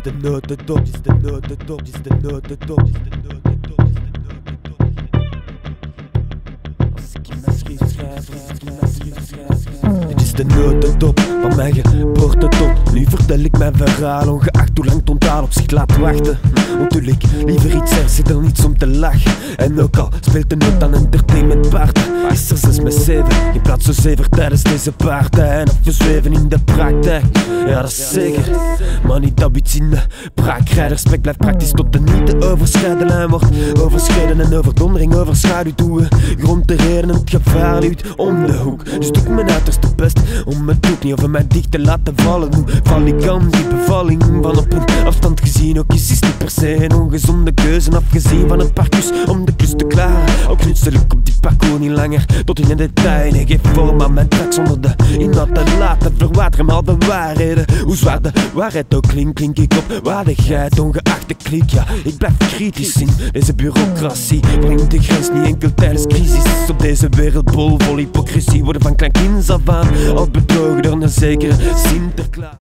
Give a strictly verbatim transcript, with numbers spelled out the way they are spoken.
de notendop, dit is de notendop, dit is de notendop, dit is de notendop, dit is de notendop. Als ik in mijn schrift schrijf, als ik in mijn schrift schrijf. Dit is de notendop, van mijn geboorte tot nu vertel ik mijn verhaal, ongeacht hoe lang het onthaal op zich laat wachten. Onthul ik liever iets ergs dan iets om te lachen. En ook al speelt de noot aan entertainment paard, is er zes met zeven, geen plaats zo zever tijdens deze partij. En of we zweven in de praktijk, ja dat is zeker, maar niet dat iets in de praak. Respect blijft praktisch tot de niet te overschrijden lijn wordt overschreden en overdondering overschaduwd. Hoe we grond te reden en het gevaar duwt om de hoek. Dus doe ik mijn uiterste best om het doek niet over mij dicht te laten vallen. Hoe val ik aan die bevalling van op een afstand gezien? Ook is het niet per se een ongezonde keuze, afgezien van het parcours om de klus te klaren. Al knutsel ik op die parcours niet langer tot in het detail. Nee, geef vorm aan mijn tracks zonder de inhoud te laten verwateren. Al de waarheden, hoe zwaar de waarheid ook klinkt, klink ik op waardigheid, ongeacht de klik. Ja, ik blijf kritisch in deze bureaucratie, brengt de grens niet enkel tijdens crisis. Op deze wereld bol vol hypocrisie worden van klein kinds af aan al bedrogen door een zekere Sinterklaas.